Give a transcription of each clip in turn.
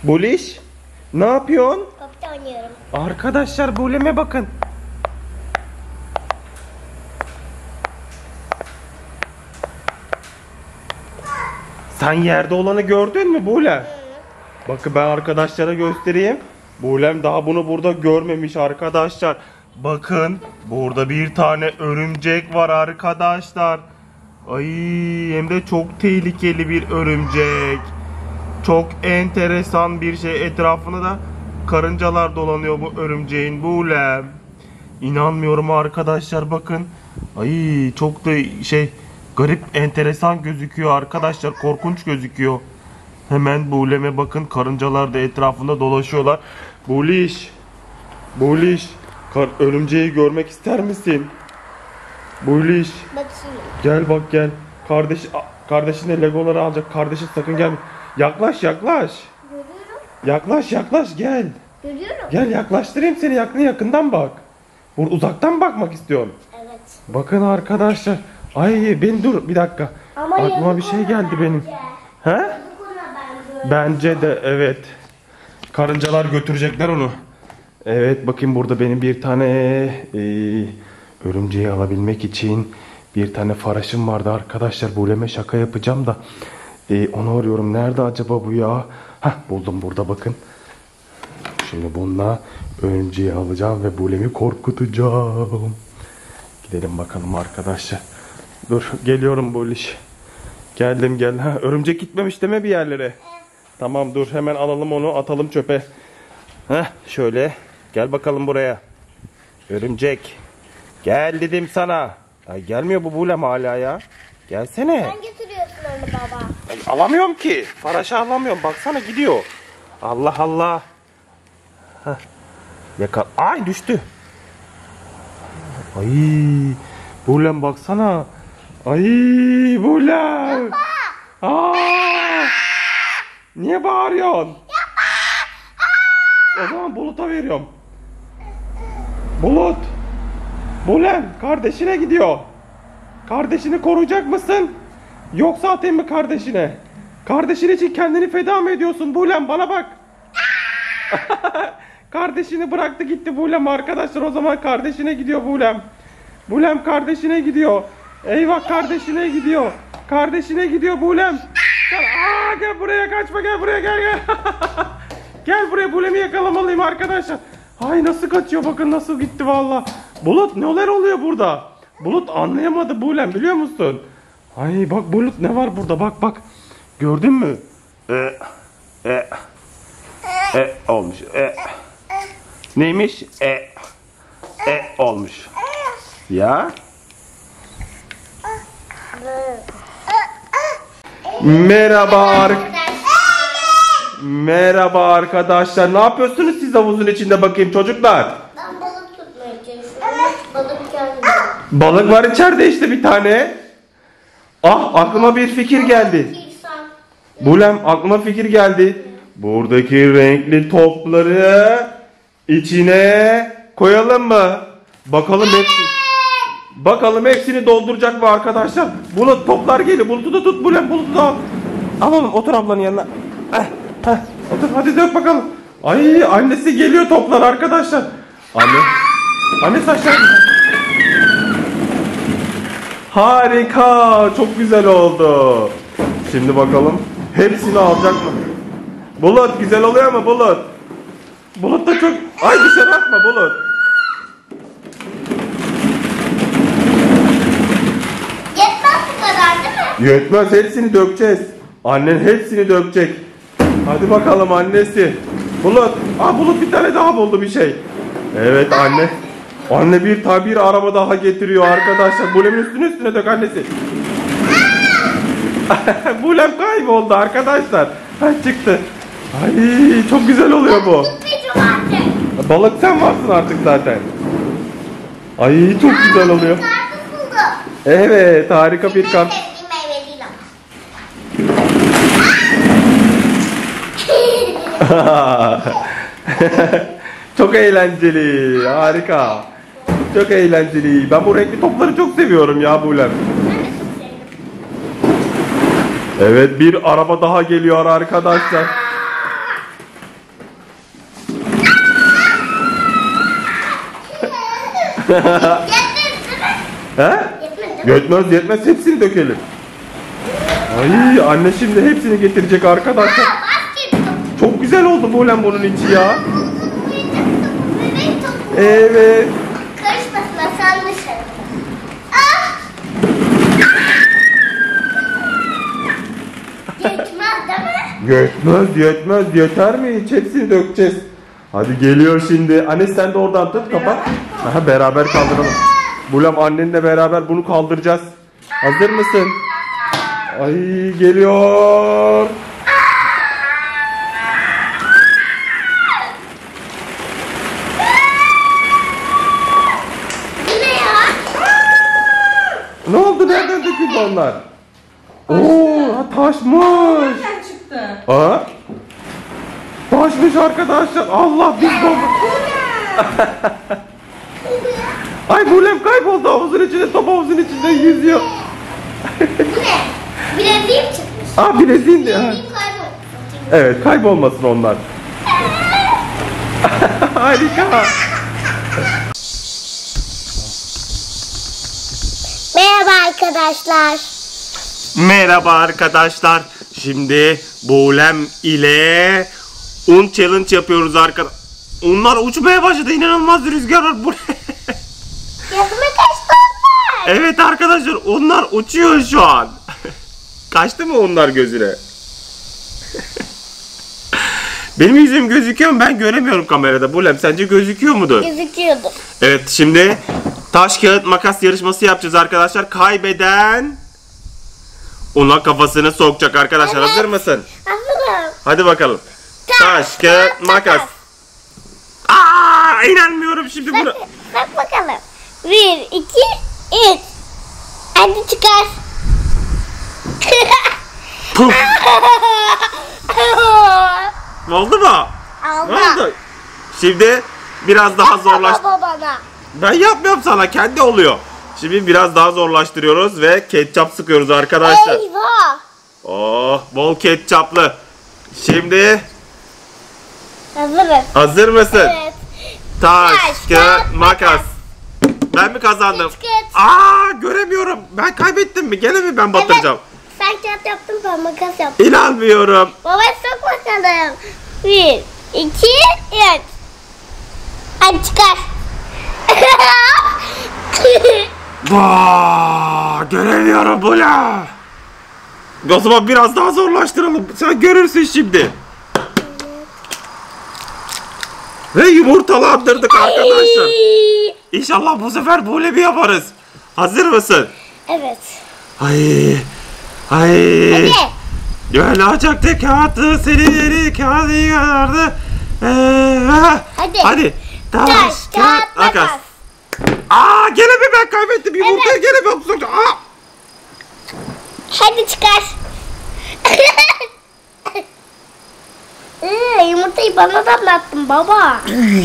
Buliş, ne yapıyorsun? Top oynuyorum. Arkadaşlar Bulem'e bakın. Sen yerde olanı gördün mü Bulem? Bakın ben arkadaşlara göstereyim. Bulem daha bunu burada görmemiş arkadaşlar. Bakın burada bir tane örümcek var arkadaşlar. Ay, hem de çok tehlikeli bir örümcek. Çok enteresan bir şey. Etrafında da karıncalar dolanıyor bu örümceğin Bulem. İnanmıyorum arkadaşlar, bakın. Ay, çok da garip, enteresan gözüküyor arkadaşlar. Korkunç gözüküyor. Hemen Bulem'e bakın, karıncalar da etrafında dolaşıyorlar. Buliş. Buliş. Örümceği görmek ister misin? Buliş. Bakayım. Gel bak gel. Kardeşine legoları alacak. Kardeşin sakın gelme. Yaklaş yaklaş. Görüyorum. Yaklaş gel. Görüyorum. Gel yaklaştırayım seni, yakından bak. Uzaktan bakmak istiyorum. Evet. Bakın arkadaşlar. Ay ben dur bir dakika. Ama aklıma bir şey geldi benim. He? Yazık ona Bence de evet. Karıncalar götürecekler onu. Evet, bakayım burada benim bir tane örümceği alabilmek için bir tane faraşım vardı arkadaşlar. Bulem'e şaka yapacağım da onu arıyorum. Nerede acaba bu ya? Hah, buldum burada, bakın. Şimdi bununla örümceği alacağım ve Bulem'i korkutacağım. Gidelim bakalım arkadaşlar. Dur geliyorum Buliş. Geldim gel. Ha, örümcek gitmemiş deme bir yerlere. Tamam dur, hemen alalım onu, atalım çöpe. Heh, şöyle gel bakalım buraya. Örümcek. Gel dedim sana. Ay, gelmiyor bu Bulem hala ya. Gelsene. Sen getiriyorsun onu baba. Ay, alamıyorum ki. Faraşı alamıyorum. Baksana gidiyor. Allah Allah. Heh. Ay, düştü. Ay Bulem baksana. Ay Bulem. Aa! Niye bağırıyorsun? O zaman Bulut'a veriyorum. Bulut. Bulem kardeşine gidiyor. Kardeşini koruyacak mısın? Yoksa atayım mı kardeşine? Kardeşin için kendini feda mı ediyorsun Bulem? Bana bak. Kardeşini bıraktı gitti Bulem arkadaşlar. O zaman kardeşine gidiyor Bulem. Bulem kardeşine gidiyor. Eyvah, kardeşine gidiyor. Kardeşine gidiyor Bulem. Gel buraya, kaçma, gel buraya, gel. Gel buraya, Bulem'i yakalamalıyım arkadaşlar. Ay, nasıl kaçıyor, bakın nasıl gitti valla. Bulut, neler oluyor burada? Bulut anlayamadı Bulem, biliyor musun? Ay bak Bulut, ne var burada, bak. Gördün mü? Olmuş. Neymiş? Olmuş. Ya. Merhaba arkadaşlar. Ne yapıyorsunuz siz havuzun içinde bakayım çocuklar? Ben balık tutmaya çalışıyorum. Balık gelmiyor. Balık var içeride işte bir tane. Ah, aklıma bir fikir geldi. Bulem, aklıma fikir geldi. Buradaki renkli topları içine koyalım mı? Bakalım hepsini dolduracak mı arkadaşlar? Bulut, toplar geliyor. Bulut'u da tut Bulem, Bulut'u da al. Alalım, otur ablanın yanına. Otur, hadi dök bakalım. Ay, annesi geliyor, toplar arkadaşlar. Anne saçlar. Harika, çok güzel oldu. Şimdi bakalım hepsini alacak mı? Bulut, güzel oluyor mu Bulut? Bulut da çok... Ay, dışarı atma Bulut. Yetmez bu kadar değil mi? Yetmez, hepsini dökeceğiz. Annen hepsini dökecek. Hadi bakalım annesi. Bulut bir tane daha buldu bir şey. Evet anne. Anne bir araba daha getiriyor arkadaşlar. Bulem'in üstüne dök annesi. Bulem kayboldu arkadaşlar. Çıktı. Ay, çok güzel oluyor bu. Balık sen varsın artık zaten. Ay, çok güzel oluyor. Evet, harika bir kart. Çok eğlenceli, harika. Çok eğlenceli. Ben bu renkli topları çok seviyorum ya Bulem. Evet, bir araba daha geliyor arkadaşlar. He? Yetmez yetmez, hepsini dökelim. Ay anne şimdi hepsini getirecek arkadaşlar. Çok güzel oldu Buğlem bunun içi ya. Evet. Karışmasın, sen dışarı. Yetmez değil mi? Yetmez yeter mi? Hiç hepsini dökeceğiz. Hadi geliyor şimdi. Anne sen de oradan tut, kapat. Aha, beraber kaldıralım. Buğlem annenle beraber bunu kaldıracağız. Hazır mısın? Ay geliyor. Ne oldu? Nereden döküldü onlar? Oo, taşmış. Nereden çıktı? Aa, taşmış arkadaşlar. Allah, biz bulduk. Ay Buğlem kayboldu havuzun içinde, top havuzun içinde yüzüyor. Bu ne? Bileziğim çıkmış. Aa, bileziğin de. Ha. Bileziğim kaybolmuş. Evet, kaybolmasın onlar. Harika. Merhaba arkadaşlar. Merhaba arkadaşlar. Şimdi Buğlem ile un challenge yapıyoruz arkadaşlar. Onlar uçmaya başladı. İnanılmaz bir rüzgar var. Yazıma kaçtı onlar. Evet arkadaşlar, onlar uçuyor şu an. Kaçtı mı onlar gözüne? Benim yüzüm gözüküyor mu? Ben göremiyorum kamerada. Buğlem sence gözüküyor mudur? Gözüküyordu. Evet, şimdi taş kağıt makas yarışması yapacağız arkadaşlar. Kaybeden ona kafasını sokacak arkadaşlar. Evet. Hazır mısın? Hazırım. Hadi bakalım. Taş kağıt makas. Aa, inanmıyorum şimdi bunu. Bak bakalım. 1, 2, 3. Hadi çıkar. Puf. Oldu mu? Aldı. Ne oldu? Şimdi biraz daha zorlaş. Bana. Ben yapmıyorum sana, kendi oluyor. Şimdi biraz daha zorlaştırıyoruz ve ketçap sıkıyoruz arkadaşlar. Eyvah. Oh, bol ketçaplı. Şimdi Hazırım. hazır mısın? Evet. Taş, Taş, kağıt, kağıt, makas. Ben mi kazandım? Kağıt. Aa, göremiyorum. Ben kaybettim mi? Gene mi ben batıracağım? Sen kağıt yaptın, ben makas yaptım. İnanmıyorum. Baba sok bakalım. 1, 2, 3. Hadi çıkar. Vaa, göremiyorum bu la. O zaman biraz daha zorlaştıralım. Sen görürsün şimdi. Ve yumurtalandırdık arkadaşlar. İnşallah bu sefer böyle bir yaparız. Hazır mısın? Evet. Ay. Hadi. Böyle açaktı kağıtı, seni kağıdı yarardı. Hadi. Taş, kağıt, makas. Aa, gene mi ben kaybettim yumurtayı, Evet. gene ben kusacağım. Aa. Hadi çıkar. Yumurtayı bana da anlattın baba.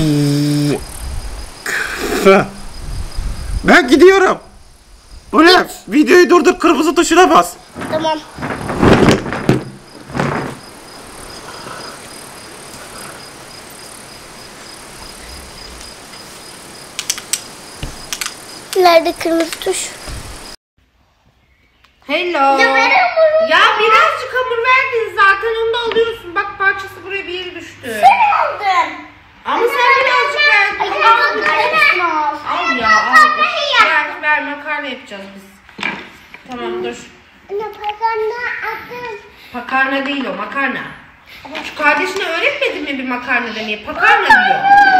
Ben gidiyorum. Bu ne? Videoyu durdur, kırmızı tuşuna bas. Tamam. Nerede kırmızı tuş? Hello. Ya ben hamuru- Ya birazcık hamur verdin zaten, onu da alıyorsun. Bak parçası buraya bir yere düştü. Sen aldın. Ama sen birazcık verdin. Al ya al. Ver makarna yapacağız biz. Tamam dur. Makarna değil o, makarna. Şu kardeşine öğretmedin mi bir makarna demeyi? Makarna diyor.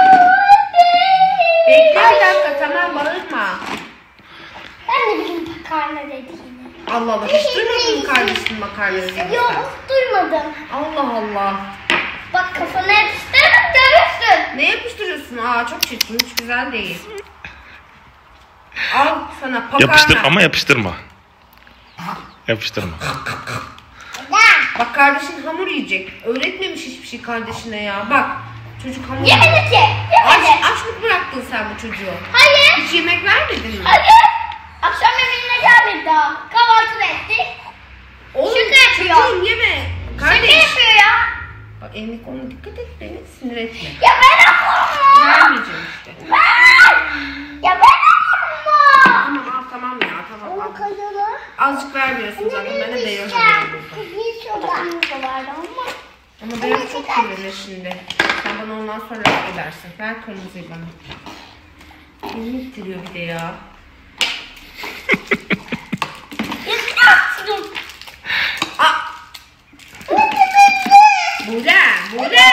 Bekle bir dakika, tamam bağırma. Ben de bileyim makarna dediğini. Allah Allah, hiç duymadın mı kardeşinin makarna dediğini? Yok, duymadım. Allah Allah. Bak kafana yapıştırıp görürsün. Ne yapıştırıyorsun? Aa çok çirkin, hiç güzel değil. Al sana makarna. Yapıştır ama yapıştırma. Yapıştırma. Bak kardeşin hamur yiyecek. Öğretmemiş hiçbir şey kardeşine ya. Bak çocuk hamur Yemedi ki. Yemedi. Aç mı bıraktın sen bu çocuğu? Hayır. Hiç yemek vermedin mi? Hayır. Akşam yemeğine gelmedi daha. Kahvaltı ettik. Oğlum Şaka yapıyor. çocuğum yeme. Şaka Kardeş. yapıyor ya. Bak elini koluna dikkat et, beni sinir etme. Ya ben yapamam. Vermeyeceğim işte. Ben. Ya ben Tamam al tamam ya tamam al. Azıcık vermiyorsun zaten ben de beyaz alıyorum burada. Bir soda vardı ama. Ama beyaz çok kirlenir şimdi. Sen bana ondan sonra ödersin. Ver kırmızıyı bana. Beni ittiriyor bir de ya. Buğra, Buğra.